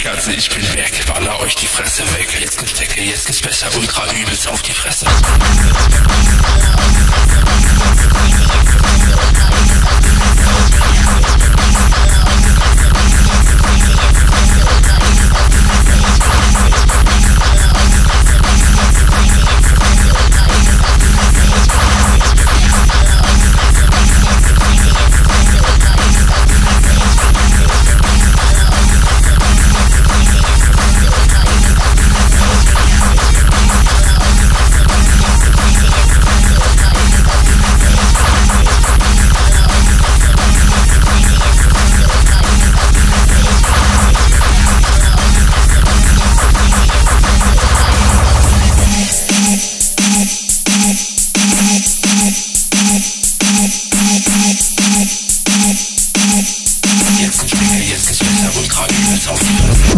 Katze, ich bin weg, baller euch die Fresse weg. Jetzt gibt's Decke, jetzt gibt's besser, ultra übelst auf die Fresse. Jetzt ist besser, ultra übelst auf die Fresse.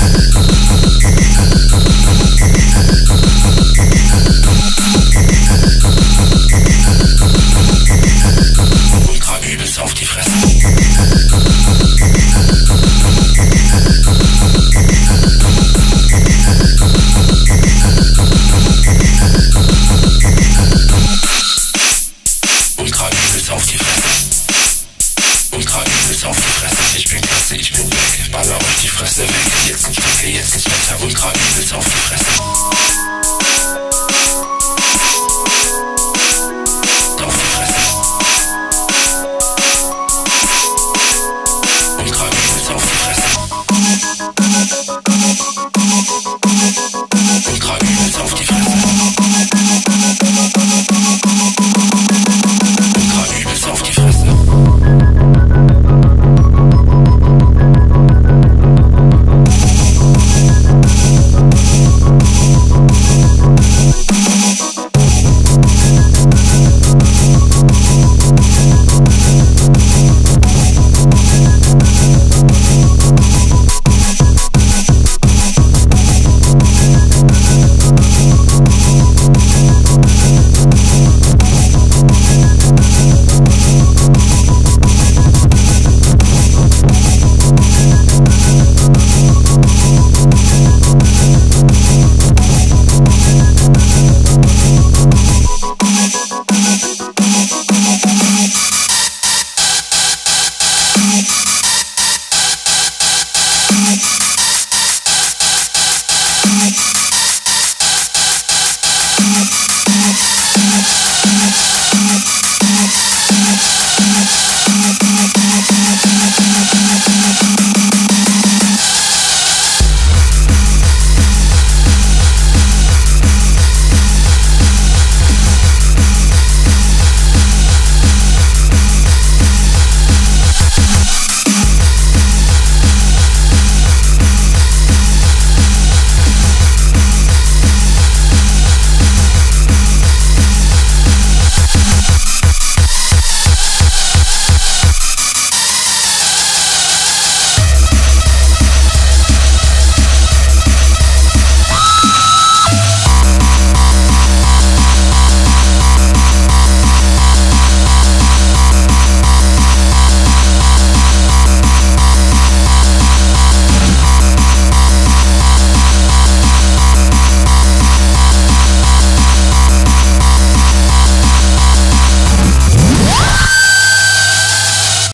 Ultra übelst auf die Fresse. Ultra übelst auf die Fresse. Ultra übelst auf die Fresse. Ich bin Katze, ich bin weg, baller euch die Fresse weg. Jetzt gibt's Decke, jetzt gibt's besser, ultra übelst auf die Fresse.